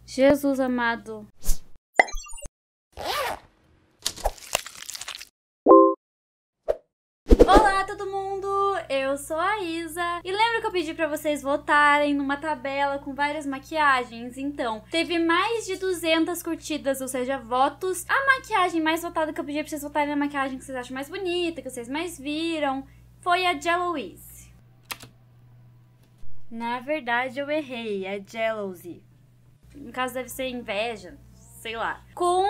Jesus amado. Olá todo mundo, eu sou a Isa e lembra que eu pedi pra vocês votarem numa tabela com várias maquiagens? Então, teve mais de 200 curtidas, ou seja, votos. A maquiagem mais votada que eu pedi pra vocês votarem na maquiagem que vocês acham mais bonita, que vocês mais viram, foi a Jealousy. Na verdade eu errei, é Jealousy. No caso deve ser inveja, sei lá. Com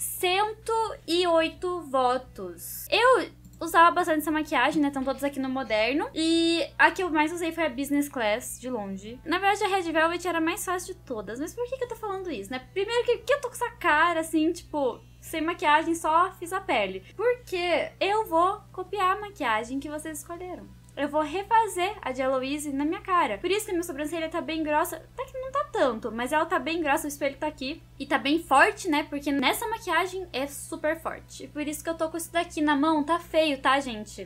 108 votos. Eu usava bastante essa maquiagem, né? Estão todas aqui no Moderno. E a que eu mais usei foi a Business Class, de longe. Na verdade, a Red Velvet era a mais fácil de todas. Mas por que eu tô falando isso, né? Primeiro que eu tô com essa cara, assim, tipo, sem maquiagem, só fiz a pele. Porque eu vou copiar a maquiagem que vocês escolheram. Eu vou refazer a Jealousy na minha cara. Por isso que a minha sobrancelha tá bem grossa. Até que não tá tanto, mas ela tá bem grossa, o espelho tá aqui. E tá bem forte, né? Porque nessa maquiagem é super forte. Por isso que eu tô com isso daqui na mão. Tá feio, tá, gente?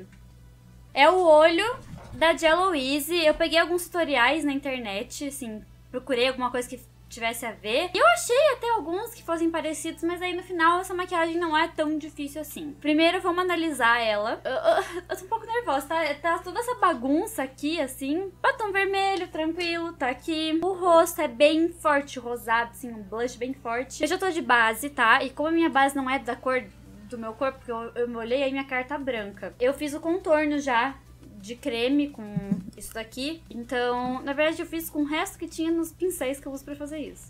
É o olho da Jealousy. Eu peguei alguns tutoriais na internet, assim, procurei alguma coisa que tivesse a ver. E eu achei até alguns que fossem parecidos, mas aí no final essa maquiagem não é tão difícil assim. Primeiro vamos analisar ela. Eu tô um pouco nervosa, tá? Tá toda essa bagunça aqui, assim. Batom vermelho, tranquilo, tá aqui. O rosto é bem forte, rosado, assim, um blush bem forte. Eu já tô de base, tá? E como a minha base não é da cor do meu corpo, porque eu me olhei, aí minha cara tá branca. Eu fiz o contorno já de creme com isso daqui. Então, na verdade, eu fiz com o resto que tinha nos pincéis que eu uso pra fazer isso.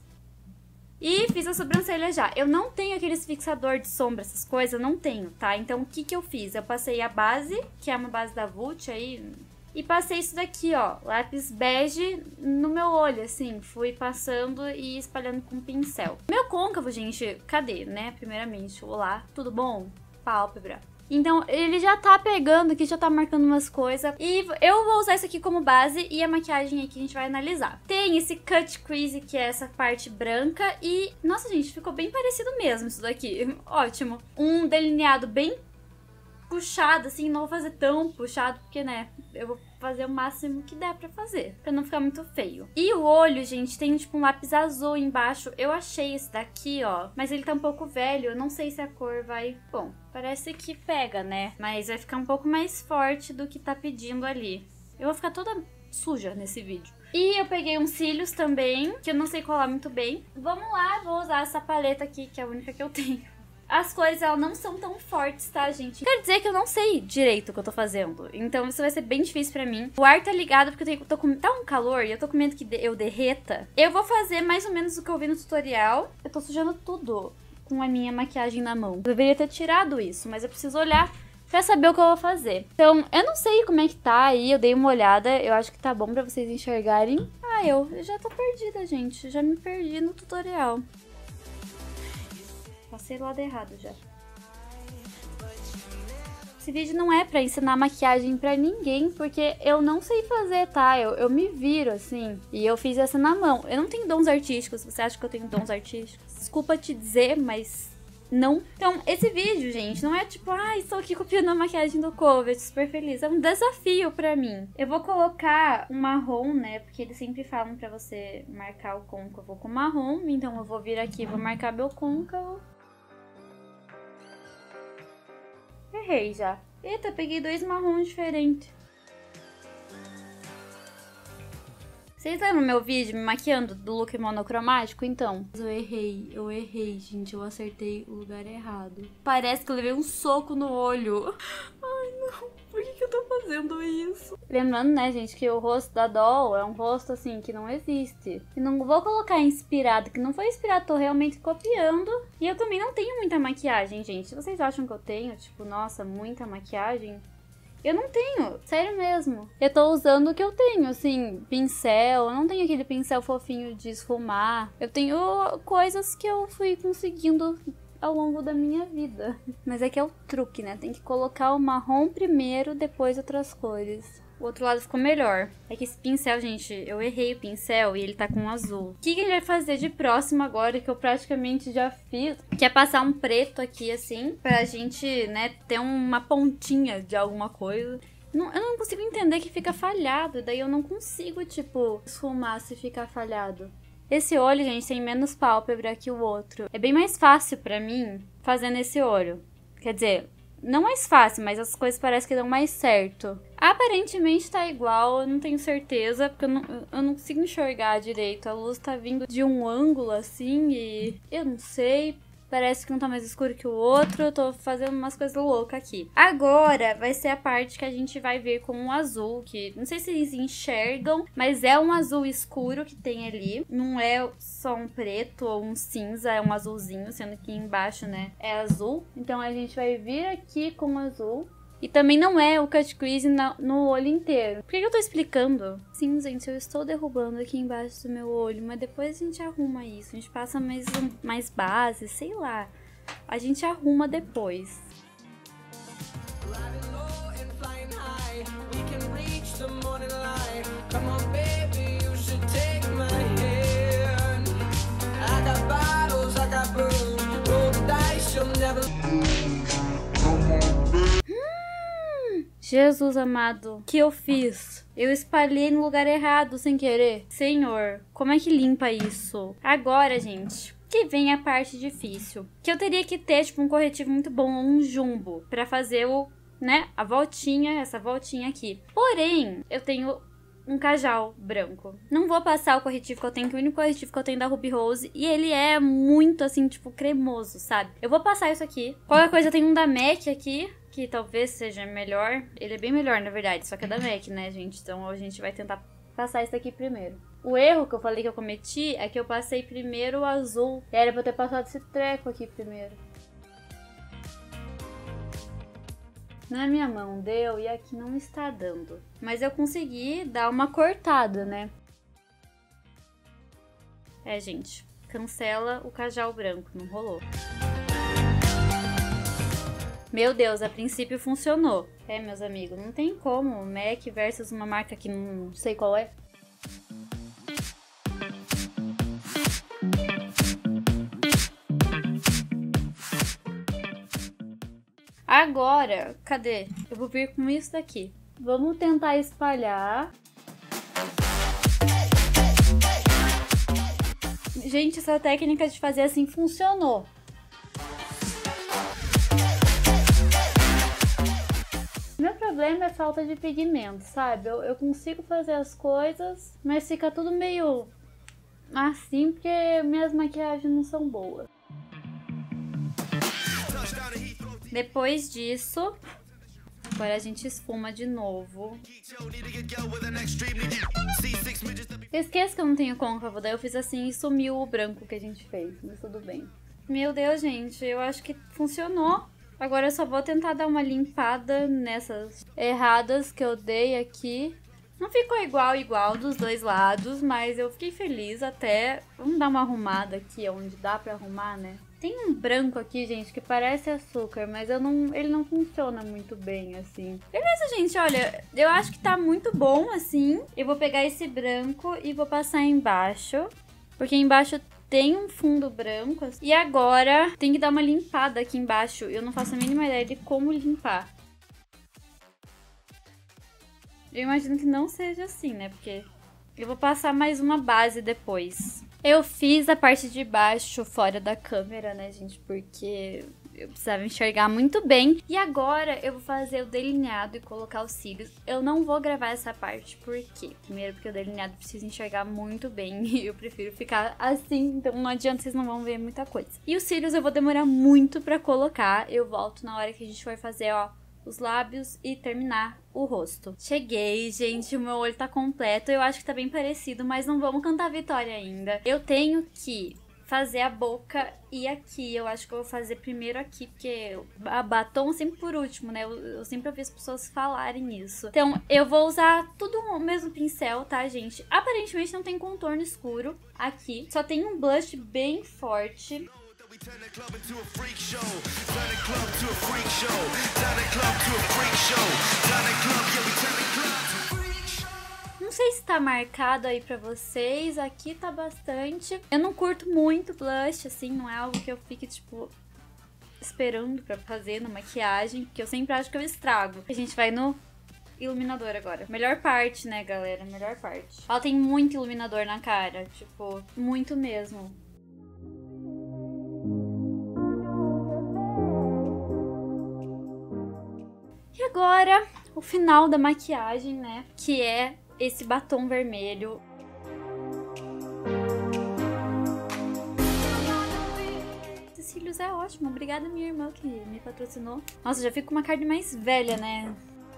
E fiz a sobrancelha já. Eu não tenho aqueles fixador de sombra, essas coisas, eu não tenho, tá? Então, o que que eu fiz? Eu passei a base, que é uma base da Vult aí, e passei isso daqui, ó, lápis bege no meu olho, assim. Fui passando e espalhando com pincel. Meu côncavo, gente, cadê, né? Primeiramente, olá, tudo bom? Pálpebra. Então, ele já tá pegando aqui, já tá marcando umas coisas. E eu vou usar isso aqui como base e a maquiagem aqui a gente vai analisar. Tem esse cut crease, que é essa parte branca. E, nossa, gente, ficou bem parecido mesmo isso daqui. Ótimo. Um delineado bem puxado, assim, não vou fazer tão puxado, porque, né, eu vou fazer o máximo que der pra fazer, pra não ficar muito feio. E o olho, gente, tem, tipo, um lápis azul embaixo. Eu achei esse daqui, ó, mas ele tá um pouco velho, eu não sei se a cor vai... Bom, parece que pega, né, mas vai ficar um pouco mais forte do que tá pedindo ali. Eu vou ficar toda suja nesse vídeo. E eu peguei uns cílios também, que eu não sei colar muito bem. Vamos lá, vou usar essa paleta aqui, que é a única que eu tenho. As cores, elas não são tão fortes, tá, gente? Quer dizer que eu não sei direito o que eu tô fazendo. Então isso vai ser bem difícil pra mim. O ar tá ligado porque tá um calor e eu tô com medo que eu derreta. Eu vou fazer mais ou menos o que eu vi no tutorial. Eu tô sujando tudo com a minha maquiagem na mão. Eu deveria ter tirado isso, mas eu preciso olhar pra saber o que eu vou fazer. Então, eu não sei como é que tá aí. Eu dei uma olhada. Eu acho que tá bom pra vocês enxergarem. Ah, eu já tô perdida, gente. Já me perdi no tutorial. Passei do lado errado já. Esse vídeo não é pra ensinar maquiagem pra ninguém, porque eu não sei fazer, tá? Eu me viro, assim, e eu fiz essa na mão. Eu não tenho dons artísticos, você acha que eu tenho dons artísticos? Desculpa te dizer, mas não. Então, esse vídeo, gente, não é tipo, estou aqui copiando a maquiagem do cover, super feliz. É um desafio pra mim. Eu vou colocar um marrom, né, porque eles sempre falam pra você marcar o côncavo com marrom. Então eu vou vir aqui e vou marcar meu côncavo. Errei já. Eita, peguei dois marrons diferentes. Vocês lembram meu vídeo me maquiando do look monocromático? Então, eu errei, gente. Eu acertei o lugar errado. Parece que eu levei um soco no olho. Ai, não. Por que eu tô fazendo isso? Lembrando, né, gente, que o rosto da Doll é um rosto, assim, que não existe. E não vou colocar inspirado, que não foi inspirado, tô realmente copiando. E eu também não tenho muita maquiagem, gente. Se vocês acham que eu tenho, tipo, nossa, muita maquiagem... Eu não tenho, sério mesmo. Eu tô usando o que eu tenho, assim, pincel. Eu não tenho aquele pincel fofinho de esfumar. Eu tenho coisas que eu fui conseguindo ao longo da minha vida. Mas é que é o truque, né? Tem que colocar o marrom primeiro, depois outras cores. O outro lado ficou melhor. É que esse pincel, gente, eu errei o pincel e ele tá com azul. O que a gente vai fazer de próximo agora, que eu praticamente já fiz, que é passar um preto aqui, assim, pra gente, né, ter uma pontinha de alguma coisa. Eu não consigo entender que fica falhado, daí eu não consigo, tipo, esfumar se ficar falhado. Esse olho, gente, tem menos pálpebra que o outro. É bem mais fácil pra mim fazendo esse olho. Quer dizer, não mais fácil, mas as coisas parecem que dão mais certo. Aparentemente tá igual, eu não tenho certeza, porque eu não consigo enxergar direito. A luz tá vindo de um ângulo assim e eu não sei. Parece que um tá mais escuro que o outro. Eu tô fazendo umas coisas loucas aqui. Agora vai ser a parte que a gente vai ver com um azul. Que não sei se eles enxergam, mas é um azul escuro que tem ali. Não é só um preto ou um cinza, é um azulzinho. Sendo que embaixo, né, é azul. Então a gente vai vir aqui com o azul. E também não é o cut crease no olho inteiro. Por que eu tô explicando? Sim, gente, eu estou derrubando aqui embaixo do meu olho, mas depois a gente arruma isso. A gente passa mais base, sei lá. A gente arruma depois. Jesus amado, o que eu fiz? Eu espalhei no lugar errado sem querer. Senhor, como é que limpa isso? Agora, gente, que vem a parte difícil. Que eu teria que ter, tipo, um corretivo muito bom, um jumbo, pra fazer o, né, a voltinha, essa voltinha aqui. Porém, eu tenho um cajal branco. Não vou passar o corretivo que eu tenho, que o único corretivo que eu tenho é da Ruby Rose. E ele é muito, assim, tipo, cremoso, sabe? Eu vou passar isso aqui. Qualquer coisa, eu tenho um da MAC aqui, que talvez seja melhor. Ele é bem melhor, na verdade, só que é da MAC, né, gente? Então a gente vai tentar passar isso aqui primeiro. O erro que eu falei que eu cometi é que eu passei primeiro o azul. Era pra eu ter passado esse treco aqui primeiro. Na minha mão deu e aqui não está dando. Mas eu consegui dar uma cortada, né? É, gente, cancela o cajal branco, não rolou. Meu Deus, a princípio funcionou. É, meus amigos, não tem como. MAC versus uma marca que não sei qual é. Agora, cadê? Eu vou vir com isso daqui. Vamos tentar espalhar. Gente, essa técnica de fazer assim funcionou. Meu problema é falta de pigmento, sabe? Eu consigo fazer as coisas, mas fica tudo meio assim porque minhas maquiagens não são boas. Depois disso, agora a gente esfuma de novo. Eu esqueço que eu não tenho côncavo, daí eu fiz assim e sumiu o branco que a gente fez, mas tudo bem. Meu Deus, gente, eu acho que funcionou. Agora eu só vou tentar dar uma limpada nessas erradas que eu dei aqui. Não ficou igual dos dois lados, mas eu fiquei feliz até. Vamos dar uma arrumada aqui, onde dá pra arrumar, né? Tem um branco aqui, gente, que parece açúcar, mas ele não funciona muito bem, assim. Beleza, gente, olha, eu acho que tá muito bom, assim. Eu vou pegar esse branco e vou passar embaixo, porque embaixo tem um fundo branco. E agora tem que dar uma limpada aqui embaixo. Eu não faço a mínima ideia de como limpar. Eu imagino que não seja assim, né? Porque eu vou passar mais uma base depois. Eu fiz a parte de baixo fora da câmera, né, gente? Porque eu precisava enxergar muito bem. E agora eu vou fazer o delineado e colocar os cílios. Eu não vou gravar essa parte, por quê? Primeiro porque o delineado precisa enxergar muito bem e eu prefiro ficar assim, então não adianta, vocês não vão ver muita coisa. E os cílios eu vou demorar muito pra colocar. Eu volto na hora que a gente for fazer, ó, os lábios e terminar o rosto. Cheguei, gente, o meu olho tá completo. Eu acho que tá bem parecido, mas não vamos cantar vitória ainda. Eu tenho que fazer a boca e aqui. Eu acho que eu vou fazer primeiro aqui, porque a batom sempre por último, né? Eu sempre ouvi as pessoas falarem isso. Então, eu vou usar tudo o mesmo pincel, tá, gente? Aparentemente não tem contorno escuro aqui. Só tem um blush bem forte. Não sei se tá marcado aí pra vocês, aqui tá bastante. Eu não curto muito blush, assim, não é algo que eu fique, tipo, esperando pra fazer na maquiagem, porque eu sempre acho que eu estrago. A gente vai no iluminador agora. Melhor parte, né, galera? Melhor parte. Ela tem muito iluminador na cara. Tipo, muito mesmo. E agora, o final da maquiagem, né? Que é esse batom vermelho. Esses cílios é ótimo. Obrigada, minha irmã, que me patrocinou. Nossa, já fico com uma carne mais velha, né?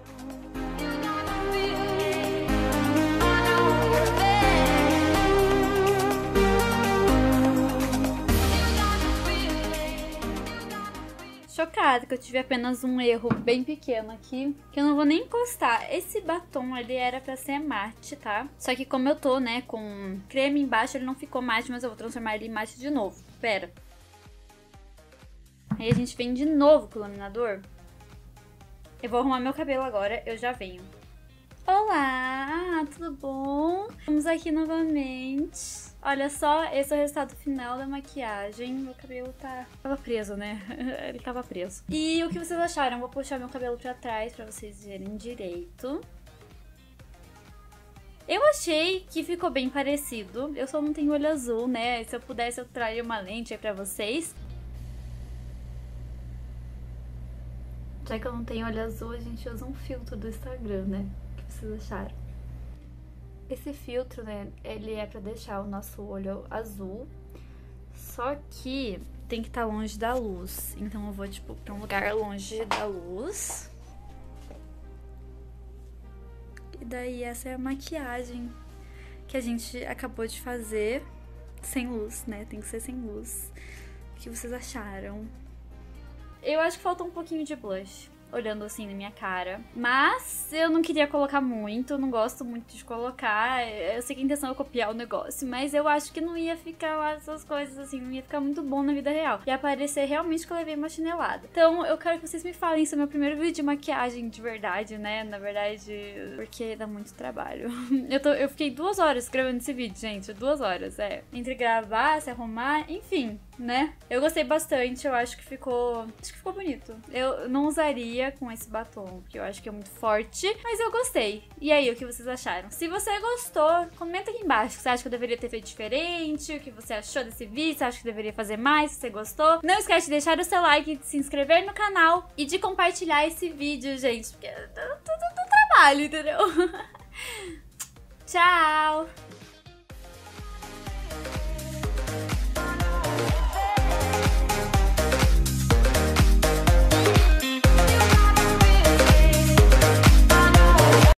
Chocada que eu tive apenas um erro bem pequeno aqui, que eu não vou nem encostar. Esse batom, ele era pra ser mate, tá? Só que como eu tô, né, com creme embaixo, ele não ficou mate, mas eu vou transformar ele em mate de novo. Pera. Aí a gente vem de novo com o iluminador. Eu vou arrumar meu cabelo agora, eu já venho. Olá, tudo bom? Estamos aqui novamente. Olha só, esse é o resultado final da maquiagem. Meu cabelo tava preso, né? Ele tava preso. E o que vocês acharam? Vou puxar meu cabelo pra trás pra vocês verem direito. Eu achei que ficou bem parecido. Eu só não tenho olho azul, né? Se eu pudesse, eu traria uma lente aí pra vocês. Já que eu não tenho olho azul, a gente usa um filtro do Instagram, né? O que vocês acharam? Esse filtro, né, ele é pra deixar o nosso olho azul, só que tem que estar longe da luz. Então eu vou, tipo, pra um lugar longe da luz. E daí essa é a maquiagem que a gente acabou de fazer sem luz, né? Tem que ser sem luz. O que vocês acharam? Eu acho que falta um pouquinho de blush, olhando assim na minha cara. Mas eu não queria colocar muito, não gosto muito de colocar. Eu sei que a intenção é copiar o negócio, mas eu acho que não ia ficar lá essas coisas assim, não ia ficar muito bom na vida real. Ia parecer realmente que eu levei uma chinelada. Então eu quero que vocês me falem, esse é o meu primeiro vídeo de maquiagem de verdade, né? Na verdade, porque dá muito trabalho. Eu fiquei 2 horas gravando esse vídeo, gente, 2 horas, entre gravar, se arrumar, enfim, né? Eu gostei bastante, eu acho que ficou bonito. Eu não usaria com esse batom, porque eu acho que é muito forte, mas eu gostei. E aí, o que vocês acharam? Se você gostou, comenta aqui embaixo o que você acha que eu deveria ter feito diferente, o que você achou desse vídeo, você acha que deveria fazer mais, se você gostou. Não esquece de deixar o seu like, de se inscrever no canal e de compartilhar esse vídeo, gente, porque é tudo trabalho, entendeu? Tchau!